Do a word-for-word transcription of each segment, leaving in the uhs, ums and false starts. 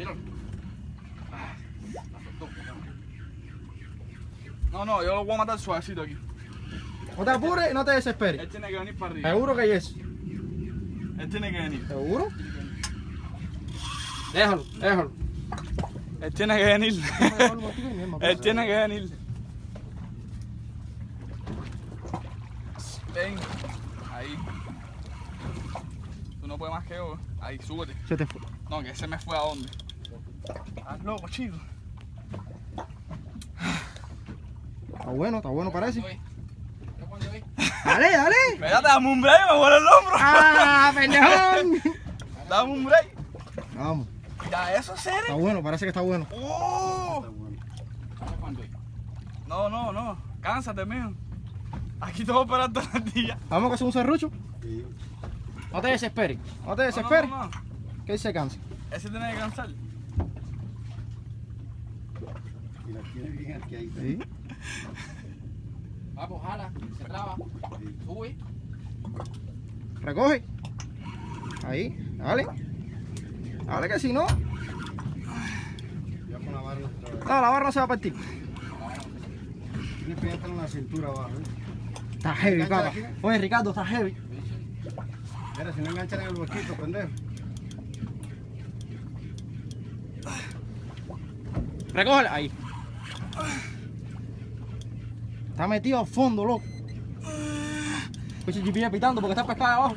Míralo. Ah, la soltó. No, no, yo lo voy a matar suavecito aquí. No te apures y no te desesperes. Él tiene que venir para arriba. Seguro que hay eso. Él tiene que venir. ¿Seguro? Déjalo, déjalo. Él tiene que venir. Él tiene que venir. Ven. Ahí. Tú no puedes más que yo. Ahí, súbete. Se te fue. No, que ese me fue a dónde. Estás loco, chico. Está bueno, está bueno parece. ¿Yo cuándo voy? Dale, dale. Espérate, dame un break, me vuelve el hombro. ¡Ah, pendejón! Dame un break. Vamos. Ya, eso, Está serio. bueno, parece que está bueno. Oh. ¿Yo cuándo voy? No, no, no. Cánsate, mío. Aquí te voy a esperar todo el día. Vamos a hacer un serrucho. No te desesperes. No te desesperes. No, no, no. Que él se canse. Ese tiene que cansar. Y la tiene bien aquí ahí. Sí. Vamos, jala, se traba. Sube. Recoge. Ahí, dale. Dale que si no. Ya con la barra otra vez. No, la barra no se va a partir. Tiene que entrar en la cintura abajo. ¿eh? Está heavy, ¿Engancha papá. aquí? Oye, Ricardo, está heavy. Mira, si no enganchan en el huequito, pendejo. Recógele. Ahí. Está metido a fondo, loco. Escucha el G P S pitando porque está pescado abajo.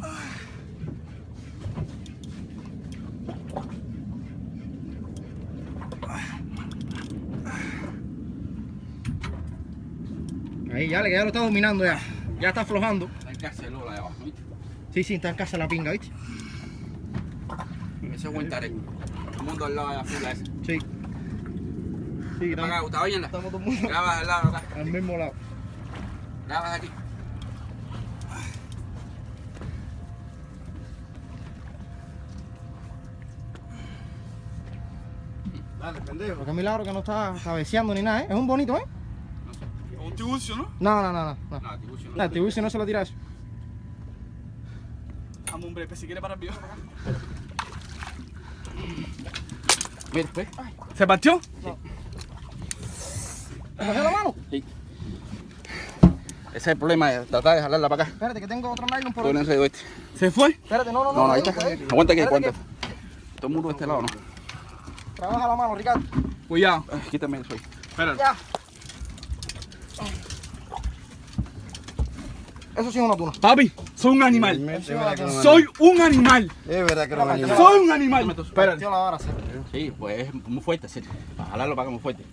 Ahí, ya, ya lo está dominando ya. Ya está aflojando. Está en Cacerola de abajo, ¿viste? Sí, sí, está en casa la pinga, ¿viste? Ese es buen tareco. Todo el mundo al lado de la fila esa. Sí. Sí, Acá, estamos, Gustavo, óyenla. estamos todo el mundo Grabas al lado acá. al mismo lado. Grabas aquí. Dale, pendejo. Porque es milagro que no está cabeceando ni nada, ¿eh? Es un bonito, ¿eh? Un tiburcio, ¿no? No, no, no, no. no. No, Tiburcio no. La tiburcio no se lo tira eso. Dame un break, pues, si quiere para el video. Mira, pues. ¿Se partió? ¿Te cogió la mano? Sí. Ese es el problema de tratar de jalarla para acá. Espérate, que tengo otro nylon por Todo ahí. el enredo este. ¿Se fue? Espérate, no, no, no. No, no, ahí está. espérate. Aguanta aquí, Espérate aguanta. Todo el mundo de este lado, ¿no? que Trabaja la mano, Ricardo. Cuidado. Ah, quítame eso ahí. Espérate. Ya. Eso sí es una tuna. Papi, soy un animal. Es verdad que no me- Soy un animal. Es verdad que no me animo. Soy un animal. Espérate. Tío, la vara, sí. Sí, pues es muy fuerte, sí. Para jalarlo para acá muy fuerte.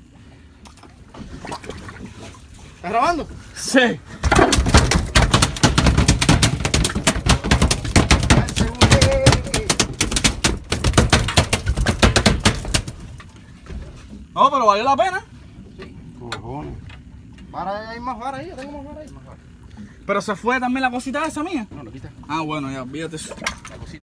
¿Estás grabando? Sí. No, pero valió la pena. Cojones. Vara, hay más vara ahí, yo tengo más vara ahí. Pero se fue también la cosita esa mía. No, lo quita. Ah, bueno, ya, olvídate eso. La cosita.